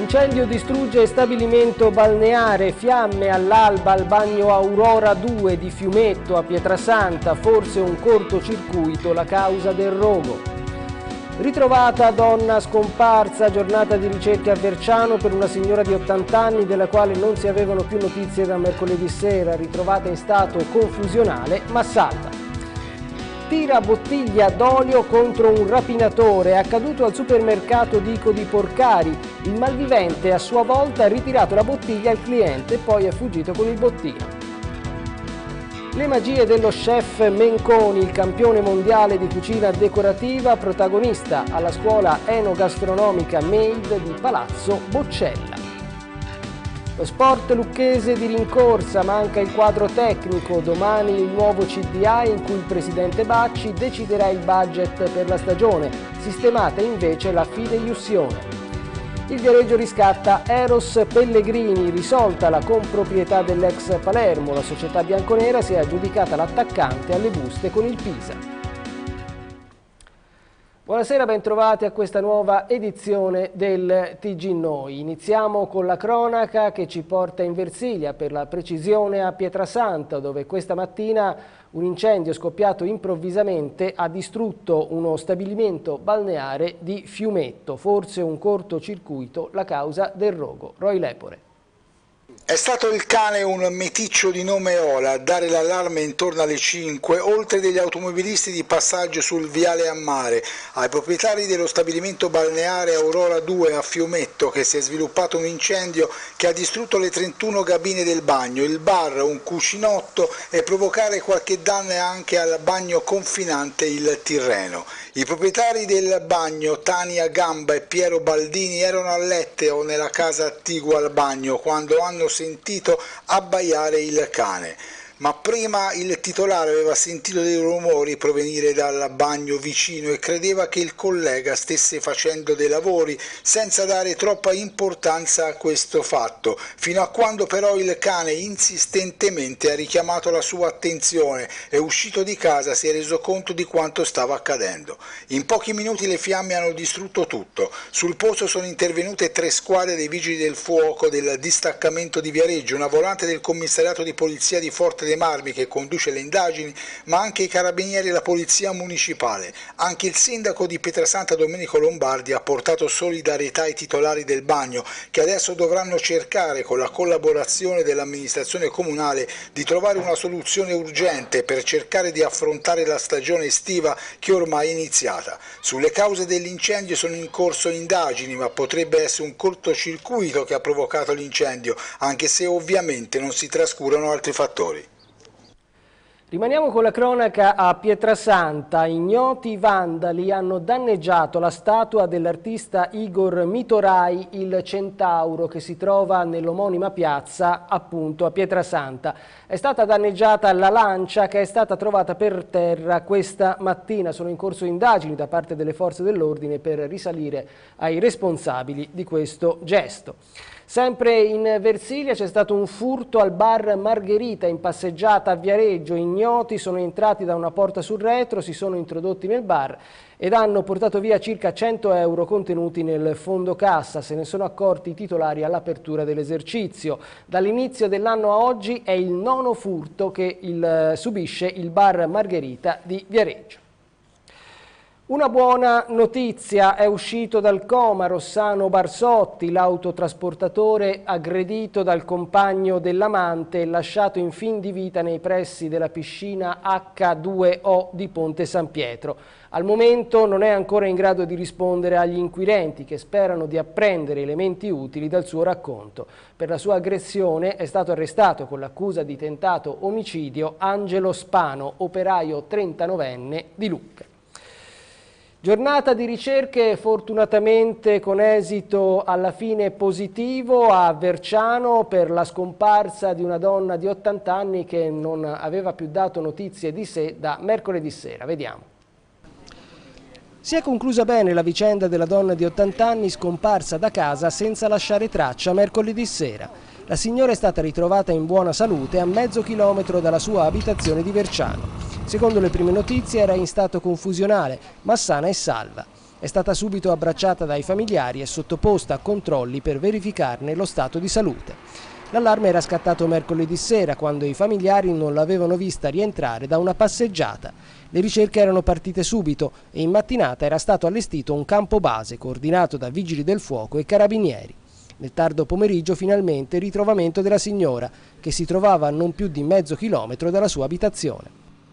Incendio distrugge stabilimento balneare, fiamme all'alba al bagno Aurora 2 di Fiumetto a Pietrasanta, forse un cortocircuito la causa del rogo. Ritrovata donna scomparsa, giornata di ricerche a Verciano per una signora di 80 anni della quale non si avevano più notizie da mercoledì sera, ritrovata in stato confusionale ma salva. Tira bottiglia d'olio contro un rapinatore, è accaduto al supermercato Dico di Porcari. Il malvivente a sua volta ha ritirato la bottiglia al cliente e poi è fuggito con il bottino. Le magie dello chef Menconi, il campione mondiale di cucina decorativa, protagonista alla scuola enogastronomica Made di Palazzo Boccella. Lo sport lucchese di rincorsa, manca il quadro tecnico, domani il nuovo CDA in cui il presidente Bacci deciderà il budget per la stagione, sistemata invece la fideiussione. Il Viareggio riscatta Eros Pellegrini, risolta la comproprietà dell'ex Palermo, la società bianconera si è aggiudicata l'attaccante alle buste con il Pisa. Buonasera, bentrovati a questa nuova edizione del TG Noi. Iniziamo con la cronaca che ci porta in Versilia, per la precisione a Pietrasanta, dove questa mattina un incendio scoppiato improvvisamente ha distrutto uno stabilimento balneare di Fiumetto, forse un cortocircuito la causa del rogo. Roy Lepore. È stato il cane, un meticcio di nome Ola, a dare l'allarme intorno alle 5, oltre degli automobilisti di passaggio sul viale a mare, ai proprietari dello stabilimento balneare Aurora 2 a Fiumetto, che si è sviluppato un incendio che ha distrutto le 31 cabine del bagno, il bar, un cucinotto e provocare qualche danno anche al bagno confinante il Tirreno. I proprietari del bagno, Tania Gamba e Piero Baldini, erano a letto o nella casa attigua al bagno quando hanno sentito abbaiare il cane. Ma prima il titolare aveva sentito dei rumori provenire dal bagno vicino e credeva che il collega stesse facendo dei lavori senza dare troppa importanza a questo fatto, fino a quando però il cane insistentemente ha richiamato la sua attenzione e uscito di casa si è reso conto di quanto stava accadendo. In pochi minuti le fiamme hanno distrutto tutto. Sul posto sono intervenute 3 squadre dei vigili del fuoco del distaccamento di Viareggio, una volante del commissariato di polizia di Forte dei Marmi che conduce le indagini, ma anche i carabinieri e la polizia municipale. Anche il sindaco di Pietrasanta Domenico Lombardi ha portato solidarietà ai titolari del bagno, che adesso dovranno cercare, con la collaborazione dell'amministrazione comunale, di trovare una soluzione urgente per cercare di affrontare la stagione estiva che ormai è iniziata. Sulle cause dell'incendio sono in corso indagini, ma potrebbe essere un cortocircuito che ha provocato l'incendio, anche se ovviamente non si trascurano altri fattori. Rimaniamo con la cronaca a Pietrasanta. Ignoti vandali hanno danneggiato la statua dell'artista Igor Mitorai, il Centauro, che si trova nell'omonima piazza appunto a Pietrasanta. È stata danneggiata la lancia che è stata trovata per terra questa mattina. Sono in corso indagini da parte delle forze dell'ordine per risalire ai responsabili di questo gesto. Sempre in Versilia c'è stato un furto al bar Margherita in passeggiata a Viareggio. Ignoti sono entrati da una porta sul retro, si sono introdotti nel bar ed hanno portato via circa 100 euro contenuti nel fondo cassa. Se ne sono accorti i titolari all'apertura dell'esercizio. Dall'inizio dell'anno a oggi è il 9° furto che subisce il bar Margherita di Viareggio. Una buona notizia: è uscito dal coma Rossano Barsotti, l'autotrasportatore aggredito dal compagno dell'amante e lasciato in fin di vita nei pressi della piscina H2O di Ponte San Pietro. Al momento non è ancora in grado di rispondere agli inquirenti che sperano di apprendere elementi utili dal suo racconto. Per la sua aggressione è stato arrestato con l'accusa di tentato omicidio Angelo Spano, operaio 39enne di Lucca. Giornata di ricerche fortunatamente con esito alla fine positivo a Verciano per la scomparsa di una donna di 80 anni che non aveva più dato notizie di sé da mercoledì sera. Vediamo. Si è conclusa bene la vicenda della donna di 80 anni scomparsa da casa senza lasciare traccia mercoledì sera. La signora è stata ritrovata in buona salute a mezzo chilometro dalla sua abitazione di Verciano. Secondo le prime notizie era in stato confusionale, ma sana e salva. È stata subito abbracciata dai familiari e sottoposta a controlli per verificarne lo stato di salute. L'allarme era scattato mercoledì sera, quando i familiari non l'avevano vista rientrare da una passeggiata. Le ricerche erano partite subito e in mattinata era stato allestito un campo base coordinato da vigili del fuoco e carabinieri. Nel tardo pomeriggio finalmente il ritrovamento della signora, che si trovava a non più di mezzo chilometro dalla sua abitazione.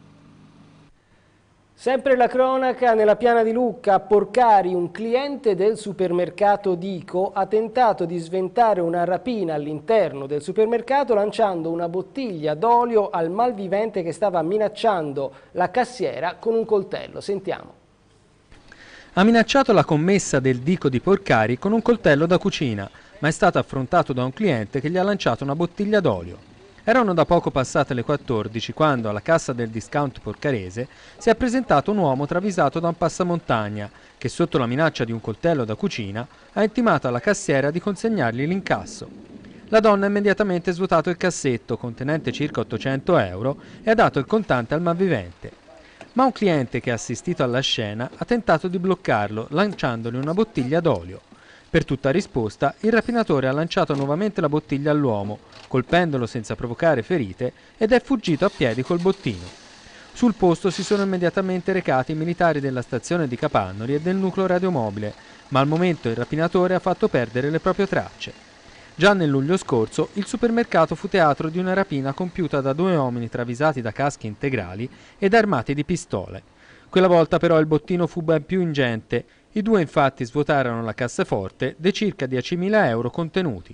Sempre la cronaca, nella piana di Lucca, a Porcari, un cliente del supermercato Dico ha tentato di sventare una rapina all'interno del supermercato lanciando una bottiglia d'olio al malvivente che stava minacciando la cassiera con un coltello. Sentiamo. Ha minacciato la commessa del Dico di Porcari con un coltello da cucina, ma è stato affrontato da un cliente che gli ha lanciato una bottiglia d'olio. Erano da poco passate le 14 quando alla cassa del discount porcarese si è presentato un uomo travisato da un passamontagna che, sotto la minaccia di un coltello da cucina, ha intimato alla cassiera di consegnargli l'incasso. La donna ha immediatamente svuotato il cassetto contenente circa 800 euro e ha dato il contante al malvivente. Ma un cliente che ha assistito alla scena ha tentato di bloccarlo lanciandogli una bottiglia d'olio. Per tutta risposta, il rapinatore ha lanciato nuovamente la bottiglia all'uomo, colpendolo senza provocare ferite, ed è fuggito a piedi col bottino. Sul posto si sono immediatamente recati i militari della stazione di Capannori e del nucleo radiomobile, ma al momento il rapinatore ha fatto perdere le proprie tracce. Già nel luglio scorso il supermercato fu teatro di una rapina compiuta da 2 uomini travisati da caschi integrali ed armati di pistole. Quella volta però il bottino fu ben più ingente. I 2 infatti svuotarono la cassaforte dei circa 10.000 euro contenuti.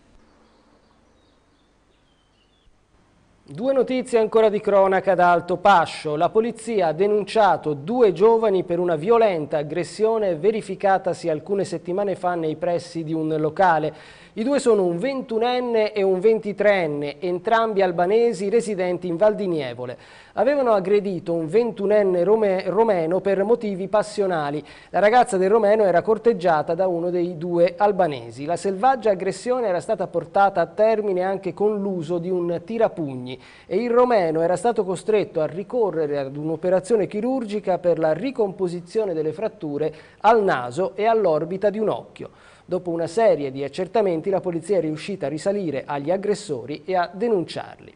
2 notizie ancora di cronaca da Altopascio. La polizia ha denunciato 2 giovani per una violenta aggressione verificatasi alcune settimane fa nei pressi di un locale. I 2 sono un 21enne e un 23enne, entrambi albanesi residenti in Val di Nievole. Avevano aggredito un 21enne romeno per motivi passionali. La ragazza del romeno era corteggiata da uno dei 2 albanesi. La selvaggia aggressione era stata portata a termine anche con l'uso di un tirapugni e il romeno era stato costretto a ricorrere ad un'operazione chirurgica per la ricomposizione delle fratture al naso e all'orbita di un occhio. Dopo una serie di accertamenti la polizia è riuscita a risalire agli aggressori e a denunciarli.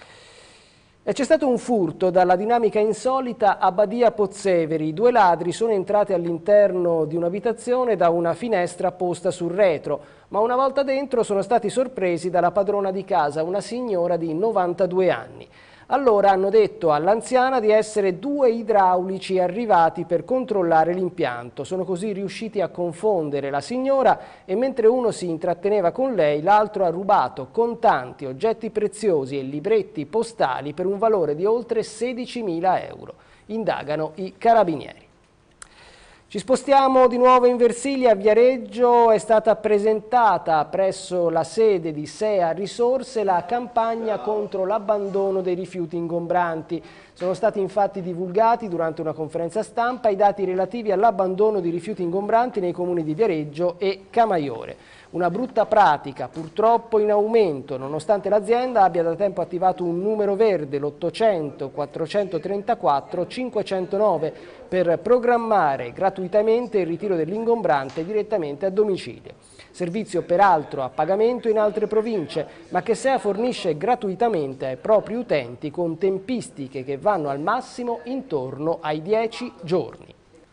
E c'è stato un furto dalla dinamica insolita a Badia Pozzeveri. 2 ladri sono entrati all'interno di un'abitazione da una finestra posta sul retro, ma una volta dentro sono stati sorpresi dalla padrona di casa, una signora di 92 anni. Allora hanno detto all'anziana di essere 2 idraulici arrivati per controllare l'impianto. Sono così riusciti a confondere la signora e mentre uno si intratteneva con lei, l'altro ha rubato contanti, oggetti preziosi e libretti postali per un valore di oltre 16.000 euro. Indagano i carabinieri. Ci spostiamo di nuovo in Versilia. A Viareggio è stata presentata presso la sede di SEA Risorse la campagna contro l'abbandono dei rifiuti ingombranti. Sono stati infatti divulgati durante una conferenza stampa i dati relativi all'abbandono di rifiuti ingombranti nei comuni di Viareggio e Camaiore. Una brutta pratica, purtroppo in aumento, nonostante l'azienda abbia da tempo attivato un numero verde, l'800 434 509, per programmare gratuitamente il ritiro dell'ingombrante direttamente a domicilio. Servizio peraltro a pagamento in altre province, ma che SEA fornisce gratuitamente ai propri utenti con tempistiche che vanno al massimo intorno ai 10 giorni.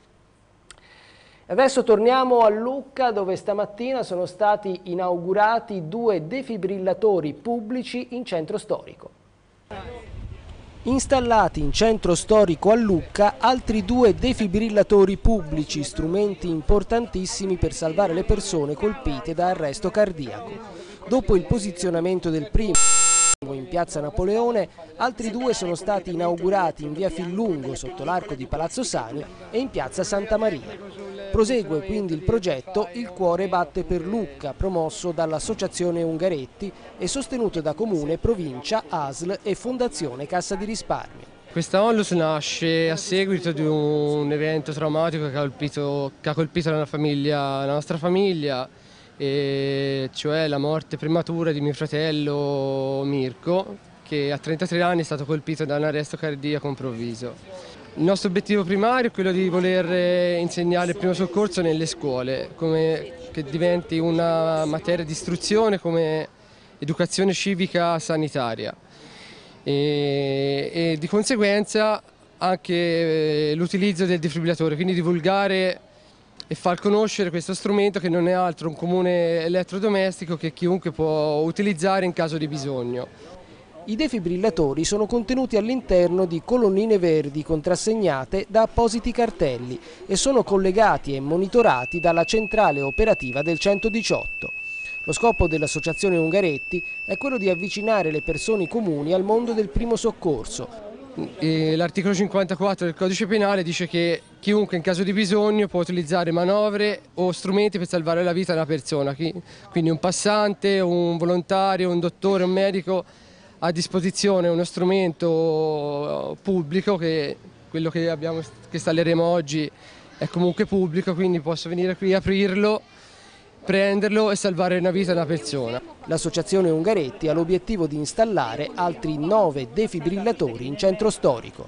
Adesso torniamo a Lucca, dove stamattina sono stati inaugurati 2 defibrillatori pubblici in centro storico. Installati in centro storico a Lucca altri 2 defibrillatori pubblici, strumenti importantissimi per salvare le persone colpite da arresto cardiaco. Dopo il posizionamento del primo in piazza Napoleone, altri 2 sono stati inaugurati in via Fillungo sotto l'arco di Palazzo Sani e in piazza Santa Maria. Prosegue quindi il progetto Il cuore batte per Lucca, promosso dall'Associazione Ungaretti e sostenuto da Comune, Provincia, ASL e Fondazione Cassa di Risparmio. Questa onlus nasce a seguito di un evento traumatico che ha colpito la nostra famiglia, e cioè la morte prematura di mio fratello Mirko, che a 33 anni è stato colpito da un arresto cardiaco improvviso. Il nostro obiettivo primario è quello di voler insegnare il primo soccorso nelle scuole, che diventi una materia di istruzione come educazione civica sanitaria e di conseguenza anche l'utilizzo del defibrillatore, quindi divulgare e far conoscere questo strumento che non è altro un comune elettrodomestico che chiunque può utilizzare in caso di bisogno. I defibrillatori sono contenuti all'interno di colonnine verdi contrassegnate da appositi cartelli e sono collegati e monitorati dalla centrale operativa del 118. Lo scopo dell'Associazione Ungaretti è quello di avvicinare le persone comuni al mondo del primo soccorso. L'articolo 54 del Codice Penale dice che chiunque in caso di bisogno può utilizzare manovre o strumenti per salvare la vita di una persona, quindi un passante, un volontario, un dottore, un medico a disposizione uno strumento pubblico, che quello che installeremo oggi è comunque pubblico, quindi posso venire qui, aprirlo, prenderlo e salvare una vita di una persona. L'Associazione Ungaretti ha l'obiettivo di installare altri 9 defibrillatori in centro storico.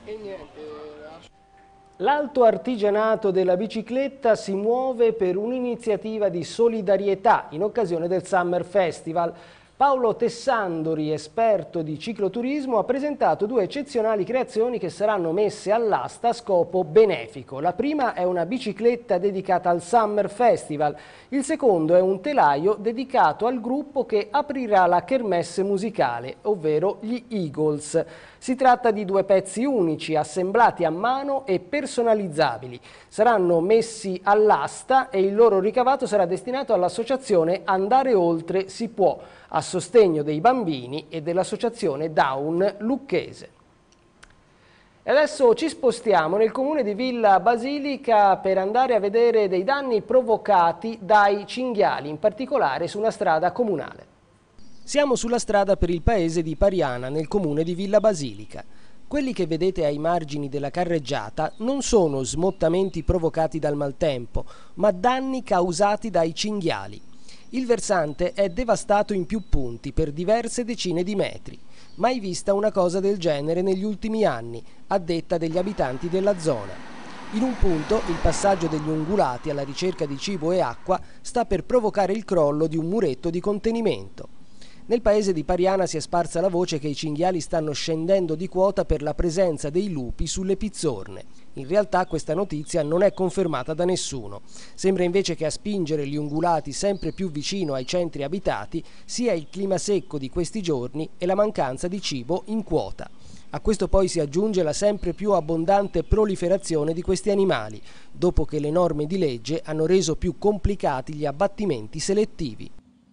L'Alto Artigianato della Bicicletta si muove per un'iniziativa di solidarietà in occasione del Summer Festival. Paolo Tessandori, esperto di cicloturismo, ha presentato 2 eccezionali creazioni che saranno messe all'asta a scopo benefico. La prima è una bicicletta dedicata al Summer Festival, il secondo è un telaio dedicato al gruppo che aprirà la kermesse musicale, ovvero gli Eagles. Si tratta di 2 pezzi unici, assemblati a mano e personalizzabili. Saranno messi all'asta e il loro ricavato sarà destinato all'associazione Andare Oltre Si Può, a sostegno dei bambini e dell'associazione Down Lucchese. E adesso ci spostiamo nel comune di Villa Basilica per andare a vedere dei danni provocati dai cinghiali, in particolare su una strada comunale. Siamo sulla strada per il paese di Pariana, nel comune di Villa Basilica. Quelli che vedete ai margini della carreggiata non sono smottamenti provocati dal maltempo, ma danni causati dai cinghiali. Il versante è devastato in più punti per diverse decine di metri. Mai vista una cosa del genere negli ultimi anni, a detta degli abitanti della zona. In un punto il passaggio degli ungulati alla ricerca di cibo e acqua sta per provocare il crollo di un muretto di contenimento. Nel paese di Pariana si è sparsa la voce che i cinghiali stanno scendendo di quota per la presenza dei lupi sulle pizzorne. In realtà questa notizia non è confermata da nessuno. Sembra invece che a spingere gli ungulati sempre più vicino ai centri abitati sia il clima secco di questi giorni e la mancanza di cibo in quota. A questo poi si aggiunge la sempre più abbondante proliferazione di questi animali, dopo che le norme di legge hanno reso più complicati gli abbattimenti selettivi.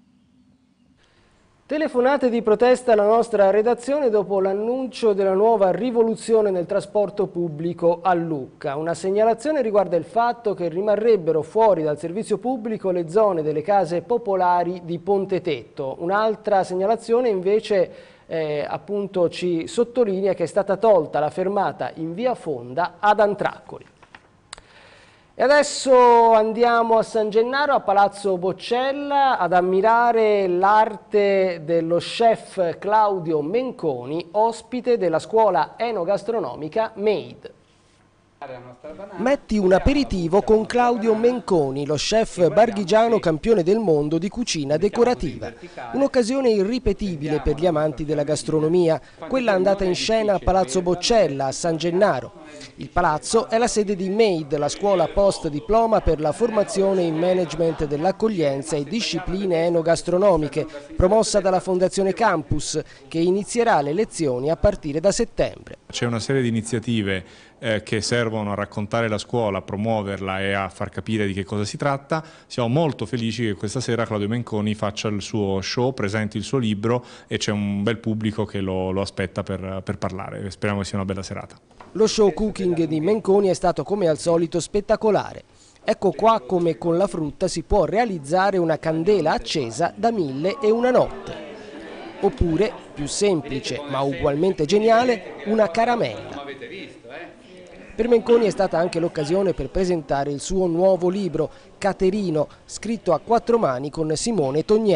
Telefonate di protesta alla nostra redazione dopo l'annuncio della nuova rivoluzione nel trasporto pubblico a Lucca. Una segnalazione riguarda il fatto che rimarrebbero fuori dal servizio pubblico le zone delle case popolari di Ponte Tetto. Un'altra segnalazione invece appunto ci sottolinea che è stata tolta la fermata in via Fonda ad Antraccoli. E adesso andiamo a San Gennaro, a Palazzo Boccella, ad ammirare l'arte dello chef Claudio Menconi, ospite della scuola enogastronomica Made. Metti un aperitivo con Claudio Menconi, lo chef barghigiano campione del mondo di cucina decorativa. Un'occasione irripetibile per gli amanti della gastronomia, quella andata in scena a Palazzo Boccella, a San Gennaro. Il palazzo è la sede di Made, la scuola post diploma per la formazione in management dell'accoglienza e discipline enogastronomiche, promossa dalla Fondazione Campus, che inizierà le lezioni a partire da settembre. C'è una serie di iniziative che servono a raccontare la scuola, a promuoverla e a far capire di che cosa si tratta. Siamo molto felici che questa sera Claudio Menconi faccia il suo show, presenti il suo libro e c'è un bel pubblico che lo aspetta per parlare. Speriamo che sia una bella serata. Lo show cooking di Menconi è stato come al solito spettacolare. Ecco qua come con la frutta si può realizzare una candela accesa da 1001 notte. Oppure, più semplice ma ugualmente geniale, una caramella. Per Menconi è stata anche l'occasione per presentare il suo nuovo libro, Caterino, scritto a 4 mani con Simone Togneri.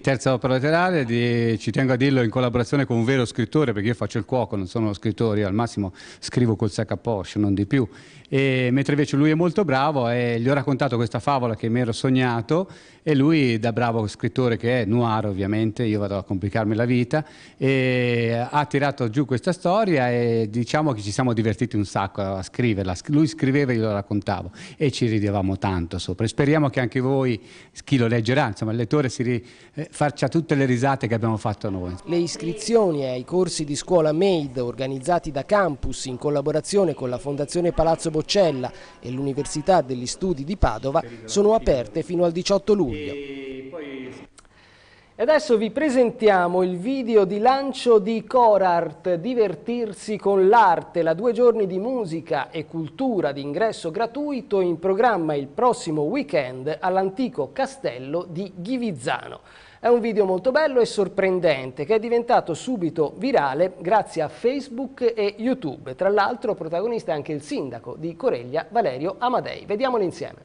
Terza opera letteraria, ci tengo a dirlo in collaborazione con un vero scrittore, perché io faccio il cuoco, non sono scrittore, io al massimo scrivo col sac à poche, non di più. Mentre invece lui è molto bravo e gli ho raccontato questa favola che mi ero sognato e lui, da bravo scrittore che è, noir ovviamente, io vado a complicarmi la vita, e ha tirato giù questa storia e diciamo che ci siamo divertiti un sacco a scriverla. Lui scriveva e io lo raccontavo e ci ridevamo tanto sopra. E speriamo che anche voi, chi lo leggerà, insomma il lettore, faccia tutte le risate che abbiamo fatto noi. Le iscrizioni ai corsi di scuola MADE organizzati da Campus in collaborazione con la Fondazione Palazzo Boccella e l'Università degli Studi di Padova sono aperte fino al 18 luglio. E adesso vi presentiamo il video di lancio di Corart, Divertirsi con l'arte, la 2 giorni di musica e cultura di ingresso gratuito in programma il prossimo weekend all'antico castello di Ghivizzano. È un video molto bello e sorprendente che è diventato subito virale grazie a Facebook e YouTube. Tra l'altro protagonista è anche il sindaco di Coreglia, Valerio Amadei. Vediamolo insieme.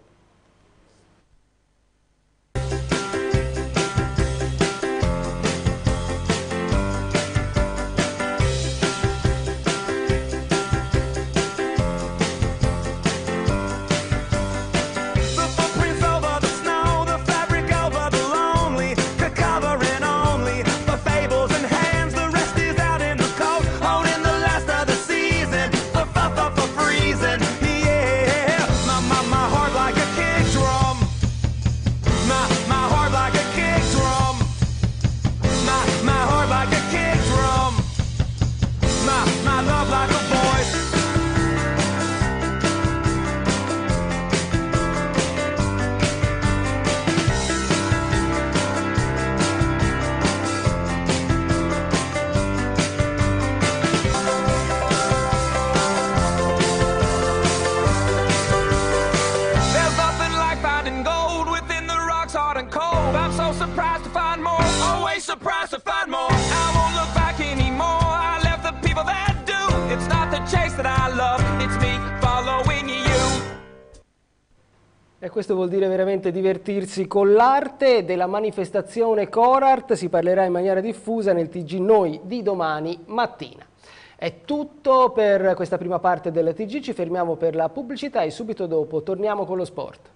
Surprised to find more. I won't look back anymore. I left the people that do. It's not the chase that I love. It's me following you. E questo vuol dire veramente divertirsi con l'arte. Della manifestazione Corart si parlerà in maniera diffusa nel TG Noi di domani mattina. È tutto per questa prima parte del TG, ci fermiamo per la pubblicità e subito dopo torniamo con lo sport.